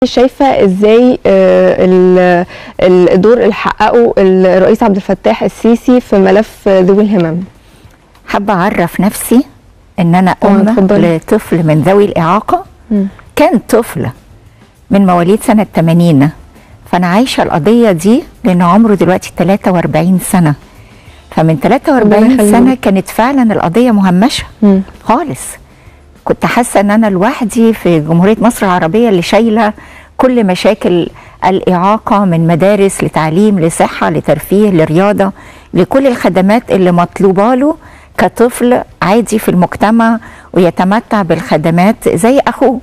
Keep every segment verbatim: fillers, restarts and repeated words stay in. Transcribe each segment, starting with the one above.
شايفه ازاي الدور اللي حققه الرئيس عبد الفتاح السيسي في ملف ذوي الهمم؟ حابه اعرف نفسي ان انا ام لطفل من ذوي الاعاقه. م. كان طفل من مواليد سنه ثمانين، فانا عايشه القضيه دي لان عمره دلوقتي ثلاثة وأربعين سنه. فمن ثلاثة وأربعين سنه كانت فعلا القضيه مهمشه م. خالص. كنت حاسه ان انا لوحدي في جمهوريه مصر العربيه اللي شايله كل مشاكل الاعاقه، من مدارس لتعليم لصحه لترفيه لرياضه، لكل الخدمات اللي مطلوبه له كطفل عادي في المجتمع ويتمتع بالخدمات زي اخوه.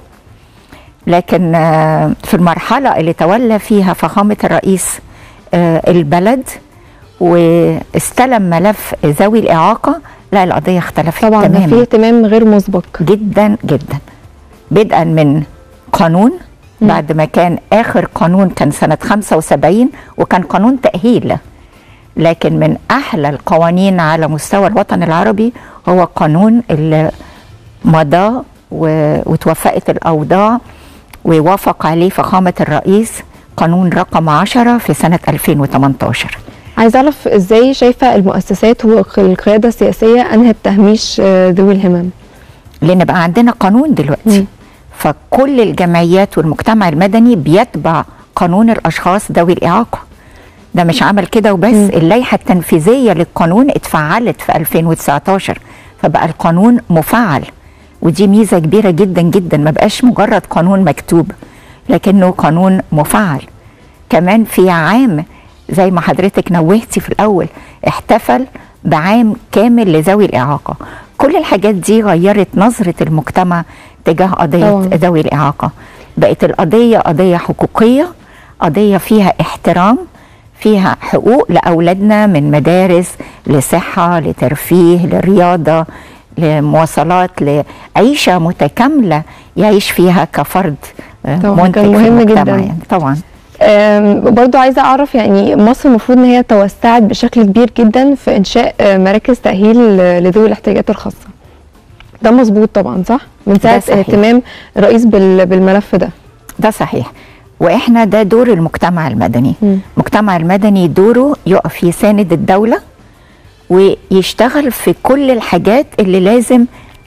لكن في المرحله اللي تولى فيها فخامه الرئيس البلد واستلم ملف ذوي الاعاقه، لا القضيه اختلفت طبعا تماما. في اهتمام غير مسبق جدا جدا، بدءا من قانون م. بعد ما كان اخر قانون كان سنه خمسة وسبعين وكان قانون تاهيل، لكن من احلى القوانين على مستوى الوطن العربي هو قانون اللي مضى وتوفقت الاوضاع ووافق عليه فخامه الرئيس، قانون رقم عشرة في سنه ألفين وثمانية عشر. عايز اعرف ازاي شايفه المؤسسات والقياده السياسيه انهت تهميش ذوي الهمم؟ لان بقى عندنا قانون دلوقتي م. فكل الجمعيات والمجتمع المدني بيتبع قانون الاشخاص ذوي الاعاقه. ده مش عمل كده وبس، م. اللائحه التنفيذيه للقانون اتفعلت في ألفين وتسعة عشر، فبقى القانون مفعل، ودي ميزه كبيره جدا جدا، ما بقاش مجرد قانون مكتوب لكنه قانون مفعل. كمان في عام زي ما حضرتك نوهتي في الاول احتفل بعام كامل لذوي الاعاقه. كل الحاجات دي غيرت نظره المجتمع تجاه قضيه أوه. ذوي الاعاقه. بقت القضيه قضيه حقوقيه، قضيه فيها احترام، فيها حقوق لاولادنا، من مدارس لصحه لترفيه لرياضه لمواصلات لعيشه متكامله يعيش فيها كفرد منتج مهم جدا يعني. طبعا برضو عايزه اعرف، يعني مصر المفروض ان هي توسعت بشكل كبير جدا في انشاء مراكز تاهيل لذوي الاحتياجات الخاصه. ده مظبوط طبعا صح؟ من ساعه اهتمام الرئيس بالملف ده. ده صحيح، واحنا ده دور المجتمع المدني. م. المجتمع المدني دوره يقف يساند الدوله ويشتغل في كل الحاجات اللي لازم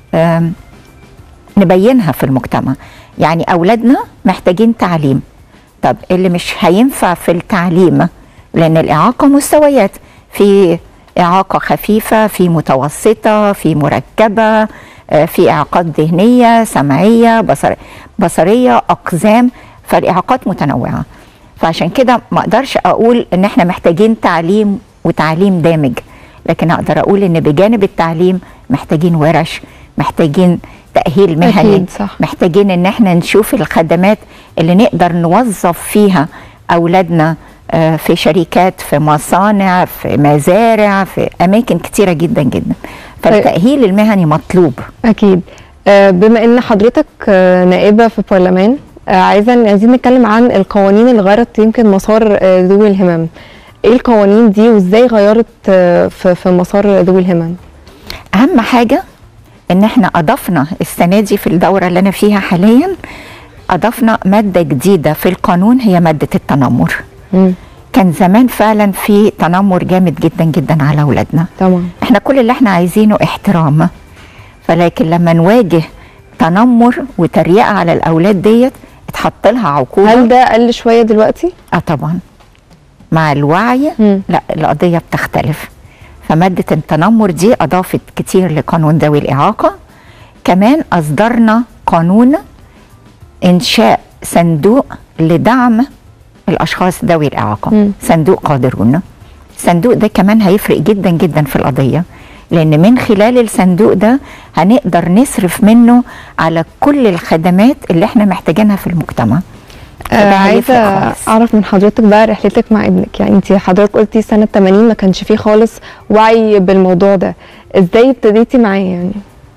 نبينها في المجتمع. يعني اولادنا محتاجين تعليم، طب اللي مش هينفع في التعليم، لان الاعاقه مستويات، في اعاقه خفيفه، في متوسطه، في مركبه، في اعاقات ذهنيه سمعيه بصريه, بصرية اقزام، فالاعاقات متنوعه. فعشان كده ما اقدرش اقول ان احنا محتاجين تعليم وتعليم دامج، لكن اقدر اقول ان بجانب التعليم محتاجين ورش، محتاجين تأهيل مهني، محتاجين ان احنا نشوف الخدمات اللي نقدر نوظف فيها اولادنا في شركات، في مصانع، في مزارع، في اماكن كتيره جدا جدا. فالتأهيل المهني مطلوب اكيد. بما ان حضرتك نائبه في البرلمان، عايزه عايزين نتكلم عن القوانين اللي غيرت يمكن مسار ذوي الهمم. ايه القوانين دي وازاي غيرت في مسار ذوي الهمم؟ اهم حاجه ان احنا اضفنا السنه دي في الدوره اللي انا فيها حاليا، اضفنا ماده جديده في القانون، هي ماده التنمر. م. كان زمان فعلا في تنمر جامد جدا جدا على اولادنا. طبعا احنا كل اللي احنا عايزينه احترام، فلكن لما نواجه تنمر وتريقه على الاولاد ديت اتحط لها عقوبه. هل ده قل شويه دلوقتي؟ اه طبعا، مع الوعي م. لا القضيه بتختلف. فمادة التنمر دي أضافت كتير لقانون ذوي الإعاقة. كمان أصدرنا قانون إنشاء صندوق لدعم الأشخاص ذوي الإعاقة، م. صندوق قادرون. الصندوق ده كمان هيفرق جدا جدا في القضية، لأن من خلال الصندوق ده هنقدر نصرف منه على كل الخدمات اللي احنا محتاجينها في المجتمع. آه عايزه اعرف من حضرتك بقى رحلتك مع ابنك. يعني انت حضرتك قلتي سنه ثمانين ما كانش فيه خالص وعي بالموضوع ده، ازاي ابتديتي معاه؟ يعني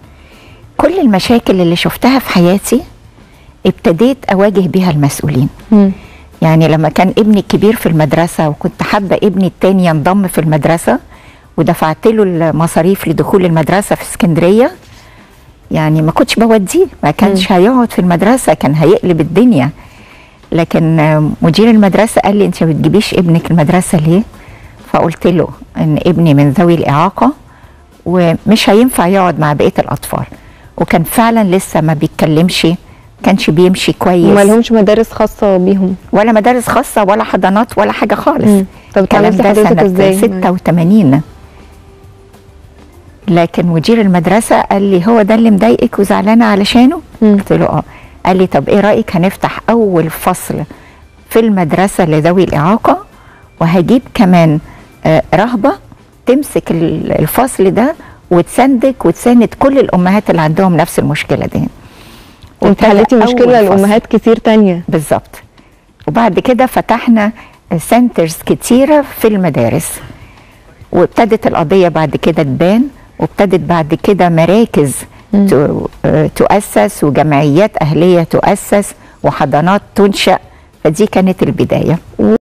كل المشاكل اللي شفتها في حياتي ابتديت اواجه بيها المسؤولين. م. يعني لما كان ابني الكبير في المدرسه وكنت حابه ابني التاني ينضم في المدرسه ودفعت له المصاريف لدخول المدرسه في اسكندريه، يعني ما كنتش بوديه، ما كانش م. هيقعد في المدرسه، كان هيقلب الدنيا. لكن مدير المدرسه قال لي انت ما بتجيبيش ابنك المدرسه ليه؟ فقلت له ان ابني من ذوي الاعاقه ومش هينفع يقعد مع بقيه الاطفال، وكان فعلا لسه ما بيتكلمش، كانش بيمشي كويس. وما لهمش مدارس خاصه بيهم ولا مدارس خاصه ولا حضانات ولا حاجه خالص. مم. طب اتعلمتي حضرتك ازاي؟ ستة وثمانين. لكن مدير المدرسه قال لي هو ده اللي مضايقك وزعلانه علشانه؟ قلت له اه. قال لي طب ايه رايك هنفتح اول فصل في المدرسه لذوي الاعاقه، وهجيب كمان آه رهبه تمسك الفصل ده وتساندك وتساند كل الامهات اللي عندهم نفس المشكله دي. انت حليتي مشكله لامهات كتير تانية. بالظبط. وبعد كده فتحنا سنترز كتيره في المدارس، وابتدت القضيه بعد كده تبان، وابتدت بعد كده مراكز تؤسس وجمعيات اهليه تؤسس وحضانات تنشأ. فدي كانت البدايه.